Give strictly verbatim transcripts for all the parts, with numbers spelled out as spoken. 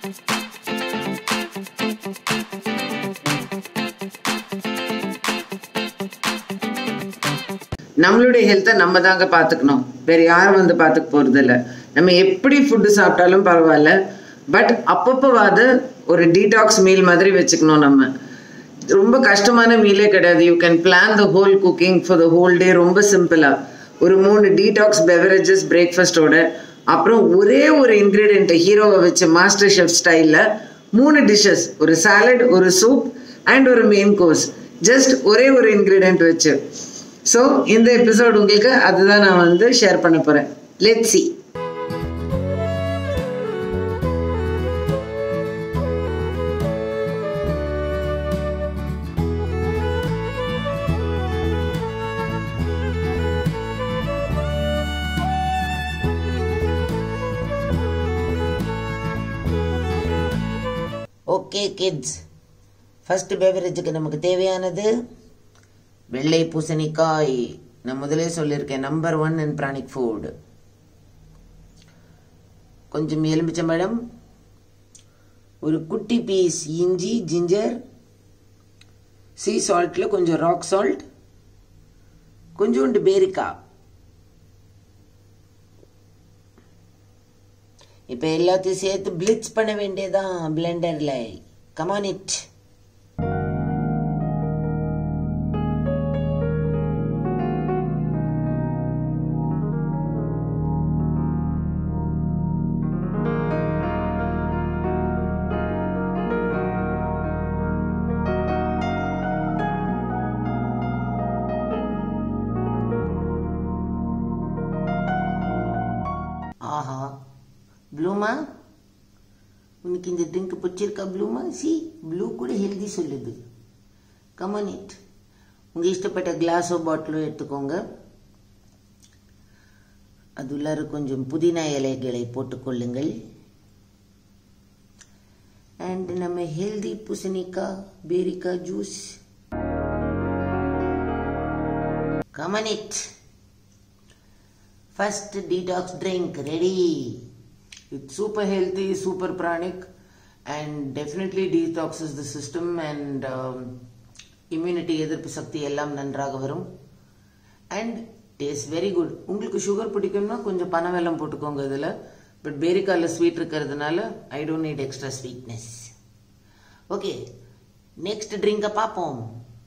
நம்மளுடைய ஹெல்த்தை நம்ம தாங்க பார்த்துக்கணும், வேறு யாரும் வந்து பார்த்துக்க போகிறது இல்லை. நம்ம எப்படி ஃபுட்டு சாப்பிட்டாலும் பரவாயில்ல, பட் அப்பப்போவாது ஒரு டீடாக்ஸ் மீல் மாதிரி வச்சுக்கணும். நம்ம ரொம்ப கஷ்டமான மீலே கிடையாது. You can plan the whole cooking for the whole day. ரொம்ப சிம்பிளாக ஒரு மூணு டீடாக்ஸ் பெவரேஜஸ் பிரேக்ஃபாஸ்ட்டோட, அப்புறம் ஒரே ஒரு இன்க்ரீடியண்ட்டை ஹீரோவை வச்சு மாஸ்டர் ஷெஃப் ஸ்டைலில் மூணு டிஷ்ஷஸ், ஒரு சாலட், ஒரு சூப் அண்ட் ஒரு மெயின் கோர்ஸ், ஜஸ்ட் ஒரே ஒரு இன்க்ரீடியண்ட் வச்சு. ஸோ இந்த எபிசோட் உங்களுக்கு அதுதான் நான் வந்து ஷேர் பண்ண போகிறேன். Let's see. Okay kids, first பெவரேஜுக்கு நமக்கு தேவையானது வெள்ளை பூசணிக்காய். நான் முதலே சொல்லியிருக்கேன், number one in pranic food. கொஞ்சம் எலுமிச்சம்பழம், ஒரு குட்டி பீஸ் இஞ்சி, ஜிஞ்சர், சீ சால்ட்டில் கொஞ்சம் ராக் சால்ட், கொஞ்சோண்டு பேரிக்காய். இப்போ எல்லாத்தையும் சேர்த்து பிளிட்ஸ் பண்ண வேண்டியதான் பிளெண்டரில். Come on it. ஆஹா ப்ளூமா, உனக்கு இந்த ட்ரிங்க் பிடிச்சிருக்கா ப்ளூமா? சி, ப்ளூ கூட ஹெல்தி சொல்லுது. Come on it. உங்கள் இஷ்டப்பட்ட கிளாஸோ பாட்டிலோ எடுத்துக்கோங்க. அது உள்ளார கொஞ்சம் புதினா இலைகளை போட்டுக்கொள்ளுங்கள். அண்ட் நம்ம ஹெல்தி பூசணிக்காய் பேரிக்காய் juice. Come on it. First detox drink ready. It's super healthy, super pranic, and definitely detoxes the system and um, immunity எதிர்ப்பு சக்தி எல்லாம் நன்றாக வரும். And taste very good. உங்களுக்கு சுகர் பிடிக்கும்னா கொஞ்சம் பனவெல்லம் போட்டுக்கோங்க இதில். பட் பேரிக்காயில் ஸ்வீட் இருக்கிறதுனால I don't need extra sweetness. Okay, next ட்ரிங்கை பார்ப்போம்.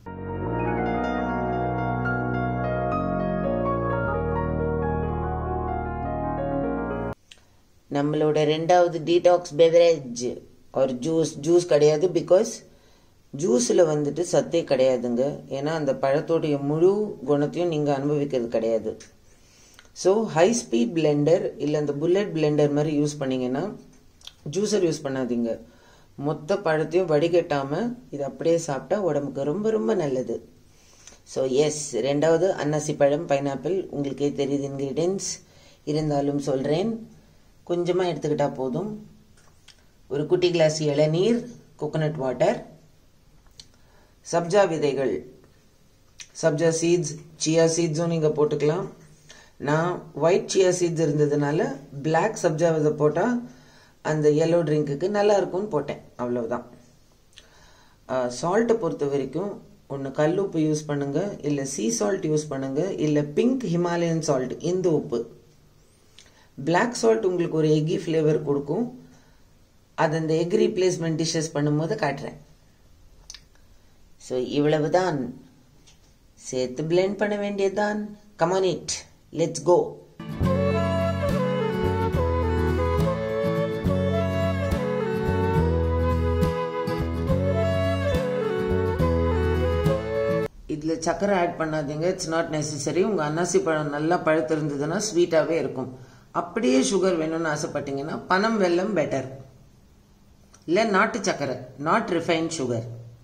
நம்மளோட ரெண்டாவது டீடாக்ஸ் பெவரேஜ் ஒரு ஜூஸ். ஜூஸ் கிடையாது, பிகாஸ் ஜூஸில் வந்துட்டு சத்தே கிடையாதுங்க. ஏன்னா அந்த பழத்தோடைய முழு குணத்தையும் நீங்கள் அனுபவிக்கிறது கிடையாது. ஸோ ஹை ஸ்பீட் பிளெண்டர் இல்லை அந்த புல்லட் பிளெண்டர் மாதிரி யூஸ் பண்ணிங்கன்னா ஜூஸர் யூஸ் பண்ணாதீங்க. மொத்த பழத்தையும் வடிகட்டாமல் இது அப்படியே சாப்பிட்டா உடம்புக்கு ரொம்ப ரொம்ப நல்லது. ஸோ எஸ், ரெண்டாவது அன்னாசி பழம், பைனாப்பிள். உங்களுக்கே தெரியுது இன்க்ரீடியன்ஸ், இருந்தாலும் சொல்கிறேன். கொஞ்சமாக எடுத்துக்கிட்டால் போதும். ஒரு குட்டி கிளாஸ் இளநீர், கோகோனட் வாட்டர், சப்ஜா விதைகள், சப்ஜா சீட்ஸ், சியா சீட்ஸும் நீங்கள் போட்டுக்கலாம். நான் ஒயிட் சியா சீட்ஸ் இருந்ததுனால பிளாக் சப்ஜா விதை போட்டால் அந்த எல்லோ ட்ரிங்க்குக்கு நல்லா இருக்கும்னு போட்டேன், அவ்வளவுதான். சால்ட்டை பொறுத்த வரைக்கும் ஒன்று கல் உப்பு யூஸ் பண்ணுங்கள், இல்லை சீ சால்ட் யூஸ் பண்ணுங்கள், இல்லை பிங்க் ஹிமாலயன் சால்ட், இந்த உப்பு. பிளாக் சால்ட் உங்களுக்கு ஒரு எக்கி ஃப்ளேவர் கொடுக்கும். அது அந்த எக் ரீப்ளேஸ்மெண்ட் டிஷ்ஷஸ் பண்ணும்போது காட்டுறேன். ஸோ இவ்வளவுதான், சேர்த்து பிளெண்ட் பண்ண வேண்டியதுதான். Come on it, let's go. இதில் சக்கரை ஆட் பண்ணாதீங்க, இட்ஸ் நாட் நெசசரி. உங்கள் அன்னாசி பழம் நல்லா பழுத்து இருந்ததுன்னா ஸ்வீட்டாகவே இருக்கும். அப்படியே சுகர் வேணும்னு ஆசைப்பட்டீங்கன்னா பனம் வெல்லம் பெட்டர், இல்லை நாட்டு சக்கரை, not refined sugar.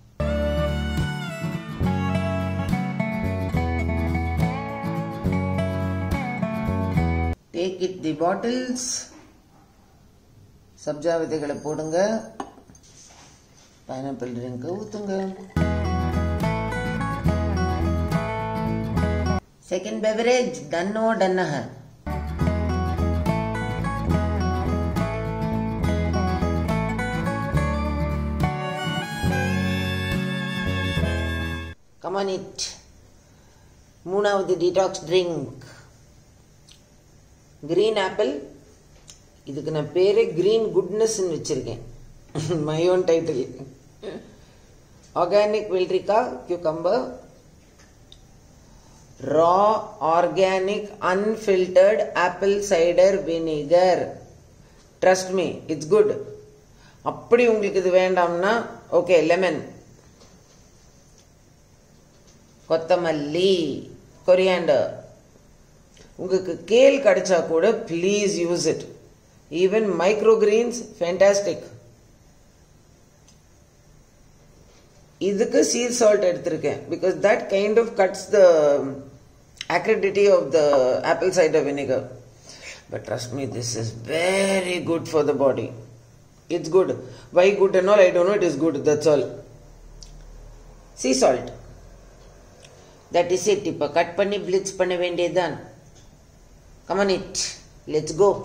Take it the bottles. சப்ஜா விதைகளை போடுங்க, பைனாப்பிள் ட்ரிங்க் ஊற்றுங்க. செகண்ட் பெவரேஜ் டன்னோ டன்னஹ. Come on it. மூணாவது detox drink. Green apple. இதுக்கு நான் பேரே green goodness ன்னு வச்சிருக்கேன். My own title. Organic Velrica cucumber. Raw organic unfiltered apple cider vinegar. Trust me, it's good. அப்படி உங்களுக்கு இது வேண்டாம்னா ஓகே லெமன், கொத்தமல்லி, கொரியாண்டர். உங்களுக்கு கேல் கிடைச்சா கூட please use it. Even micro greens fantastic. இதுக்கு சீ சால்ட் எடுத்திருக்கேன் because that kind of cuts the acidity of the apple cider vinegar. But trust me, this is very good for the body. It's good. Why good and all, I don't know. It is good. That's all. Sea salt. That is it. Ipa cut panni blitz panna vendiyadhan. Come on it. Let's go.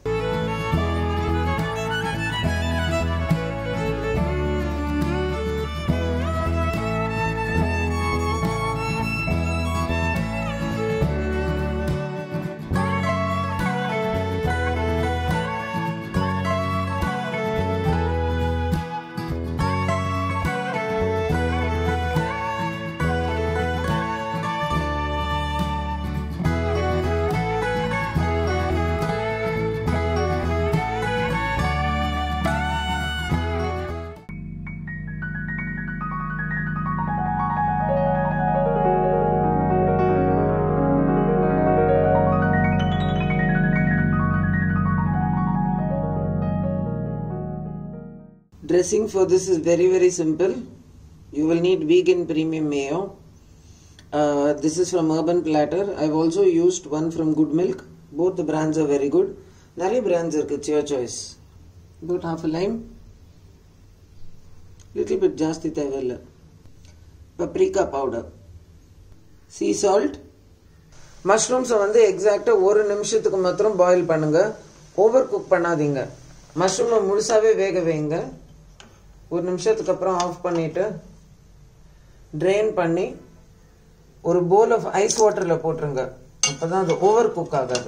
Dressing for this is very very simple. You will need vegan premium mayo. Uh, this is from Urban Platter. I've also used one from Good Milk. Both the brands are very good. Nari brands are it's your choice. About half a lime. Little bit jasti tevella. Paprika powder. Sea salt. Mushrooms are வந்து எக்ஸாக்ட்டா ஒரு நிமிஷத்துக்கு மாத்திரம் boil பண்ணுங்க. Over cook பண்ணாதீங்க. மஷ்ரூமை முழுசாவே வேக வைங்க. ஒரு நிமிஷத்துக்கு அப்புறம் ஆஃப் பண்ணிட்டு ட்ரெயின் பண்ணி ஒரு போல் ஆஃப் ஐஸ் வாட்டர்ல போட்டுருங்க. அப்பதான் அது ஓவர் குக் ஆகாது.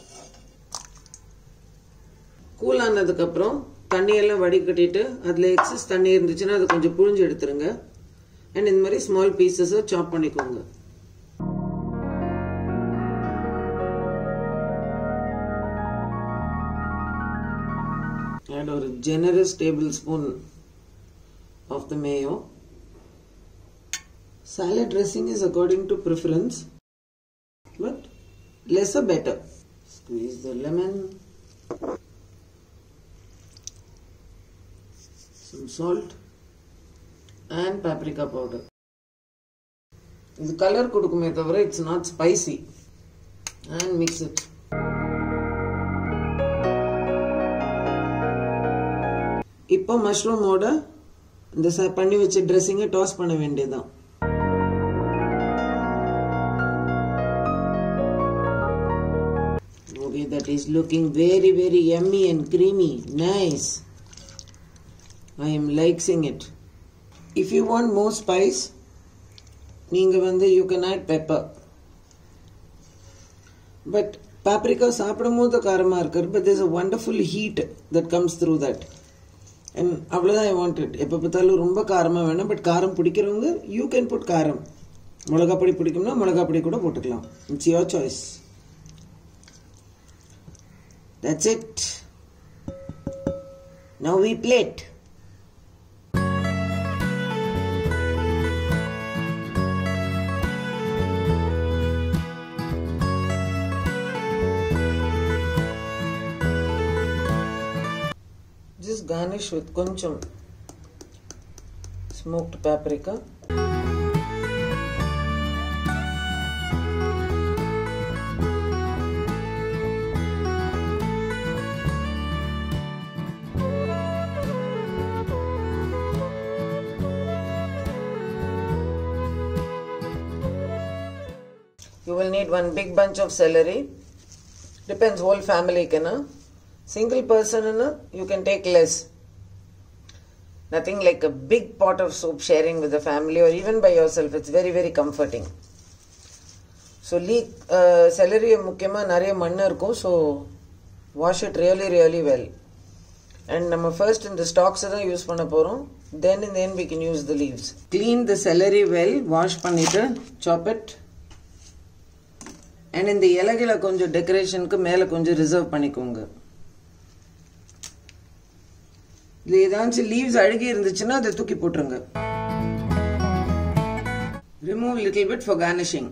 கூல் ஆனதுக்கு அப்புறம் தண்ணியெல்லாம் வடிகட்டிட்டு அதுல எக்ஸஸ் தண்ணி இருந்துச்சுன்னா அதை கொஞ்சம் புழிஞ்சு எடுத்துருங்க. அண்ட் இந்த மாதிரி ஸ்மால் பீசஸை சாப் பண்ணிக்கோங்க. Add a generous tablespoon of the mayo. Salad dressing is according to preference, but lesser better. Squeeze the lemon, some salt and paprika powder. The color kudukume thavara it's not spicy. And mix it. இப்போ மஷ்ரூமோட இந்த பண்ணி வச்ச ட்ரெஸ்ஸிங்கை toss பண்ண வேண்டியதுதான். Okay, that is looking very very yummy and creamy. Nice. I am liking it. If you want more spice, நீங்க வந்து you can add pepper. But paprika சாப்பிடும்போது காரமா இருக்கு. But there's a wonderful heat that comes through that. And அவ்வளோதான் I want it. எப்போ பார்த்தாலும் ரொம்ப காரமாக வேணாம். பட் காரம் பிடிக்கிறவங்க யூ கேன் புட் காரம். மிளகாப்பொடி பிடிக்கும்னா மிளகாப்பொடி கூட போட்டுக்கலாம். It's your choice. That's it. Now we plate. Just garnish with koncham smoked paprika. You will need one big bunch of celery. Depends whole family can. Single person, you can take less. Nothing like a big pot of soup sharing with the family or even by yourself. It's very, very comforting. So, leek uh, celery mukkiyama nariya mannu irukum, so wash it really, really well. And நம்ம first in the stalks தான் use பண்ண போறோம். Then and then we can use the leaves. Clean the celery well, wash பண்ணிட்டு chop it. And இந்த இலைகளை கொஞ்சம் டெக்கரேஷனுக்கு மேலே கொஞ்சம் ரிசர்வ் பண்ணிக்கோங்க. இது ஏதாச்சும் லீவ்ஸ் அழுகி இருந்துச்சுன்னா அதை தூக்கி போட்டுருங்க. Remove little bit for garnishing.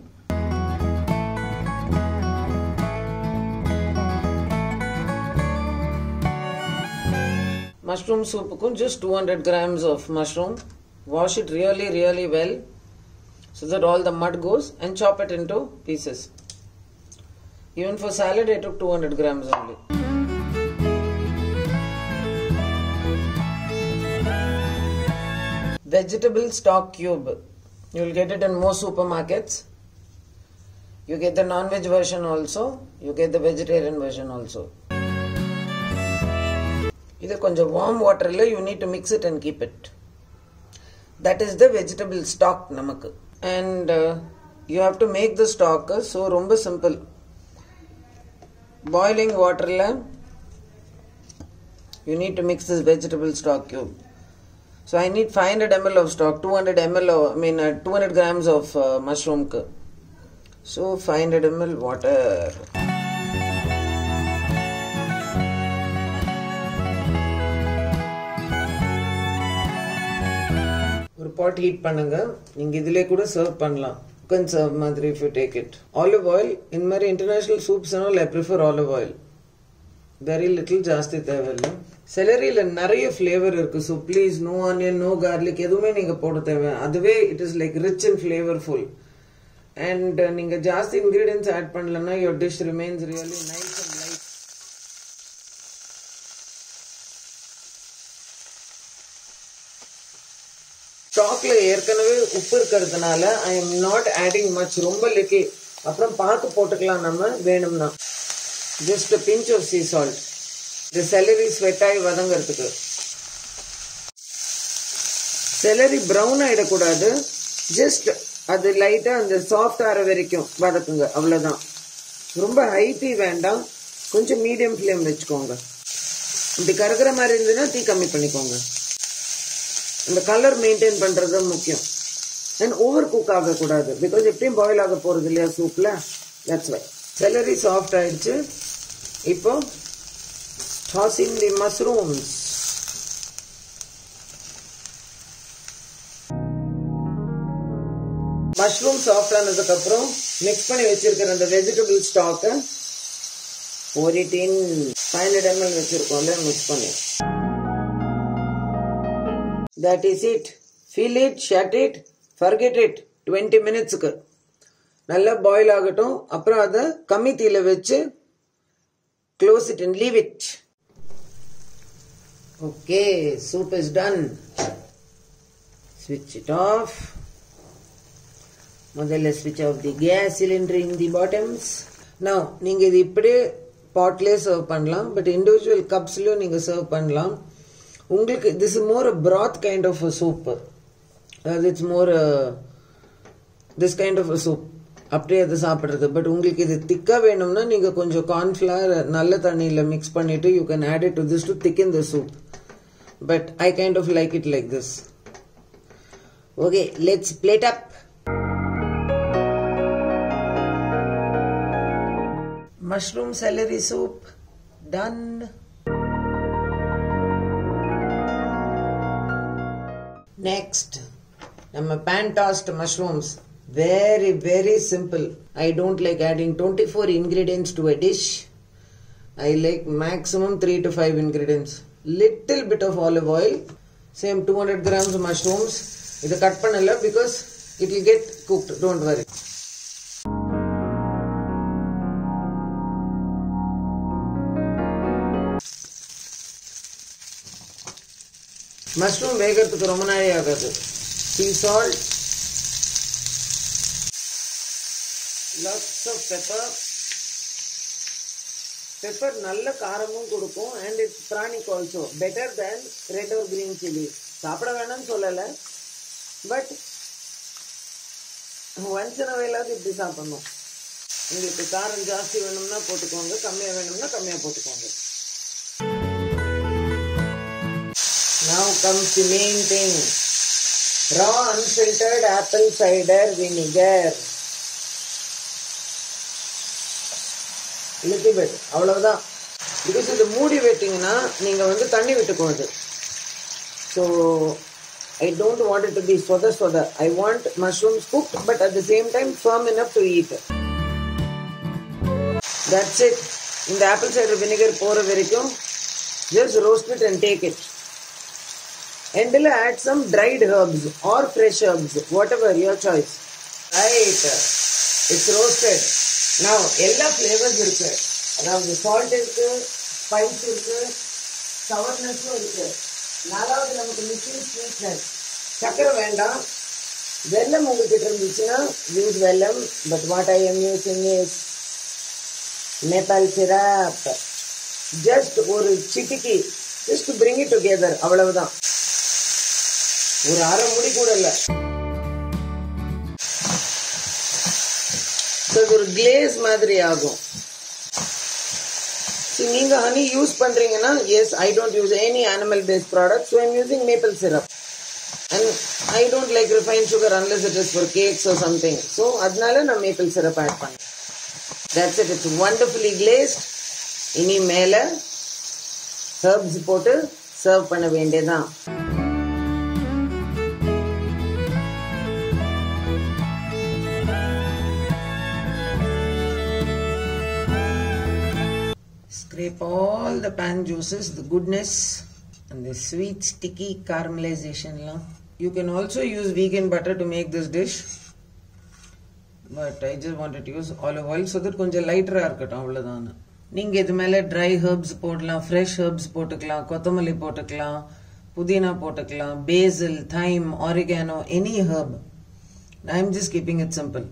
Mushroom soup, just two hundred grams of mushroom. Wash it really, really well so that all the mud goes, and chop it into pieces. Even for salad, I took two hundred grams only. Vegetable stock cube. You will get it in most supermarkets. You get the non-veg version also. You get the vegetarian version also. Either konja warm water la you need to mix it and keep it. That is the vegetable stock namak. And uh, you have to make the stock uh, so romba simple. Boiling water la you need to mix this vegetable stock cube. So I need five hundred milliliters of stock, two hundred milliliters, I mean uh, two hundred grams of uh, mushroom. So five hundred milliliters water. ஒரு pot heat பண்ணுங்க. நீங்க இதிலே கூட serve பண்ணலாம். You can serve மாதிரி if you take it. Olive oil, in my international soups and all I prefer olive oil. Very little ஜாஸ்தி தேவையில்லை. செலரியில நிறைய ஃப்ளேவர் இருக்கு. So please no onion, no garlic எதுவுமே நீங்க போட தேவை. அதுவே it is like rich and flavorful. And uh, நீங்க ஜாஸ்தி ingredients add பண்ணலனா your dish remains really nice and light. ஸ்டாக்ல ஏற்கனவே உப்பு இருக்கிறதுனால I am not adding much, ரொம்ப little. அப்புறம் பார்த்து போட்டுக்கலாம் நம்ம வேணும்னா. Just a pinch of sea salt. The celery sweat ஆகி வதங்கிறதுக்கு. Celery brown ஆயிடக்கூடாது. Just அது லைட்டா அந்த சாஃப்ட் ஆற வரைக்கும் வதக்குங்க, அவ்வளவுதான். ரொம்ப ஹை தீ வேண்டாம், கொஞ்சம் மீடியம் ஃப்ளேம் வச்சுக்கோங்க. இப்படி கருகிற மாதிரி இருந்ததுன்னா தீ கம்மி பண்ணிக்கோங்க. இந்த கலர் மெயின்டைன் பண்றது முக்கியம். அண்ட் ஓவர் குக் ஆகக்கூடாது, பிகாஸ் எப்படியும் பாயில் ஆக போறது இல்லையா சூப்ல. That's why. செலரி சாஃப்ட் ஆயிடுச்சு. இப்போ tossing the mushrooms. Mushroom soft ஆனதுக்கு அப்புறம் மிக்ஸ் பண்ணி வச்சிருக்கிற அந்த வெஜிடபிள் ஸ்டாக் ஒரு டின் five hundred milliliters வச்சிருக்கோம்ல, மிக்ஸ் பண்ணி. That is it. Fill it, shut it, forget it. twenty minutesக்கு நல்லா பாயில் ஆகட்டும். அப்புறம் அதை கம்மி தீயில வச்சு close it and leave it. Okay, soup is done. Switch it off. முதல்ல switch off the gas cylinder in the bottoms. Now நீங்க இது இப்படியே potலே சர்வ் பண்ணலாம், பட் இண்டிவிஜுவல் கப்ஸ்லயும் நீங்க சர்வ் பண்ணலாம். உங்களுக்கு this is more a broth kind of a soup. Uh, it's more uh, this kind of a soup. அப்படியே அதை சாப்பிட்றது. பட் உங்களுக்கு இது திக்கா வேணும்னா நீங்க கொஞ்சம் கார்ன்ஃபிளவர் நல்ல தண்ணியில மிக்ஸ் பண்ணிட்டு you can add it to this to thicken the soup. But I kind of like it like this. Okay, let's plate up. Mushroom celery soup done. Next, நம்ம pan tossed mushrooms. Very very simple. I don't like adding twenty-four ingredients to a dish. I like maximum three to five ingredients. Little bit of olive oil. Same two hundred grams mushrooms. Idu cut pannala because it will get cooked. Don't worry. Mushroom வேகிறதுக்கு ரொம்ப நாளே ஆகாது. Sea salt. Lots of pepper. Pepper நல்ல காரமும் கொடுக்கும் and it's pranic also better than red or green chilli. சாப்பிட வேணாம்னு சொல்லலை, பட் ஒன்ஸ் இன் அ வைலாவது இப்படி சாப்பிடணும். உங்களுக்கு காரம் ஜாஸ்தி வேணும்னா போட்டுக்கோங்க, கம்மியாக வேணும்னா கம்மியாக போட்டுக்கோங்க. Now comes the main thing. Raw unfiltered apple cider vinegar. Little bit. அவ்வளவுதான். Because இது மூடி வெட்டிங்கன்னா நீங்க வந்து தண்ணி விட்டுக்கோது. So I don't want it to be soda soda. I want mushrooms cooked but at the same time firm enough to eat. That's it. இந்த apple cider vinegar போற வரைக்கும் just roast it and take it. And we'll add some dried herbs or fresh herbs, whatever your choice. Right. It's roasted. Now, all flavors irukku. Adavadhu salt irukku, spice irukku, sourness irukku. நாலாவது நமக்கு missing sweetness. சக்கரை வேண்டாம். வெல்லம் உங்ககிட்ட இருந்துச்சுன்னா use வெல்லம். But what I am using is maple syrup. Just ஒரு சிட்டிக்கி. Just to bring it together. அவ்வளவுதான். ஒரு அரை முடி கூட இல்ல. ஒரு கிளேஸ் மாதிரி ஆகும். நீங்க ஹனி யூஸ் பண்றீங்கன்னா as I don't use any animal based product, so I am using maple syrup and I don't like refine sugar unless it is for cakes or something. So அதனால நான் maple syrup add பண்ணேன். That's it. It's wonderfully glazed. இனி மேல herbs போட்டு serve பண்ண வேண்டியதான். Scrape all the pan juices, the goodness and the sweet sticky caramelization. You can also use vegan butter to make this dish, but I just wanted to use olive oil so that konja lighter irukattum avladana. Neenga idu mele dry herbs podalam, fresh herbs potukalam, kottamalli potukalam, pudina potukalam, basil, thyme, oregano, any herb. I am just keeping it simple.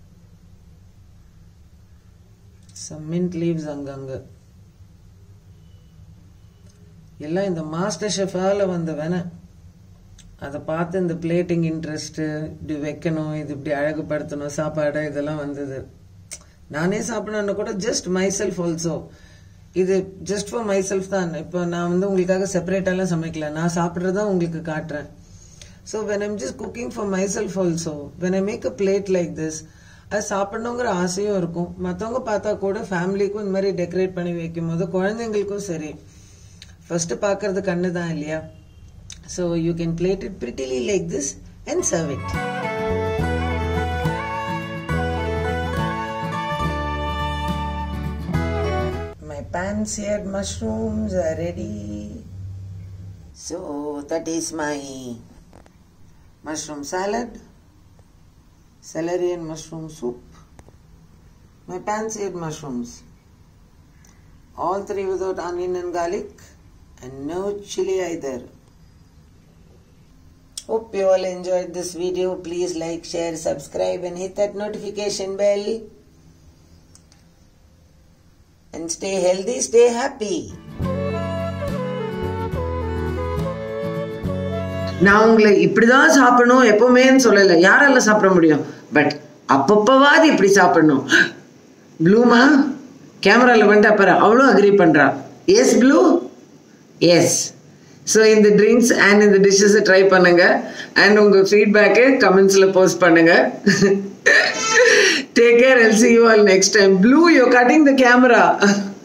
Some mint leaves anganga. எல்லாம் இந்த master ஷெஃபால வந்த வேணா அதை பார்த்து இந்த plating interest, இப்படி வைக்கணும், இது இப்படி அழகுபடுத்தணும் சாப்பாடு, இதெல்லாம் வந்தது. நானே சாப்பிடணும்னா கூட ஜஸ்ட் மை செல்ஃப் ஆல்சோ, இது ஜஸ்ட் ஃபார் மை செல்ஃப் தான். இப்போ நான் வந்து உங்களுக்காக செப்பரேட்டாலாம் சமைக்கல, நான் சாப்பிட்றதா உங்களுக்கு காட்டுறேன். So when I'm just cooking for myself also, when I make a plate like this, அது சாப்பிடணுங்கிற ஆசையும் இருக்கும். மற்றவங்க பார்த்தா கூட ஃபேமிலிக்கும் இந்த மாதிரி டெக்கரேட் பண்ணி வைக்கும் போது குழந்தைங்களுக்கும் சரி, ஃபர்ஸ்ட் பார்க்கறது கண்ணு தான் இல்லையா? So you can plate it prettily like this and serve it. My pan-seared mushrooms are ready. So that is my mushroom salad, celery and mushroom soup, my pan-seared mushrooms, all three without onion and garlic and no chili either. Hope you all enjoyed this video. Please like, share, subscribe and hit that notification bell. And stay healthy, stay happy. நான் உங்களை இப்படிதான் சாப்பிடணும் எப்பவுமேன்னு சொல்லலை, யாரால சாப்பிட முடியும், but அப்பப்பவாது இப்படி சாப்பிடணும். ப்ளூமா கேமரால வந்துட்டு அப்புறம் அவ்வளோ அக்ரி பண்றா. Yes blue, yes. ஸோ இந்த ட்ரிங்க்ஸ் அண்ட் இந்த டிஷ்ஷஸை ட்ரை பண்ணுங்க அண்ட் உங்கள் ஃபீட்பேக்கை கமெண்ட்ஸில் போஸ்ட் பண்ணுங்க. Take care. I'll see you all next time. Blue, you're cutting the camera.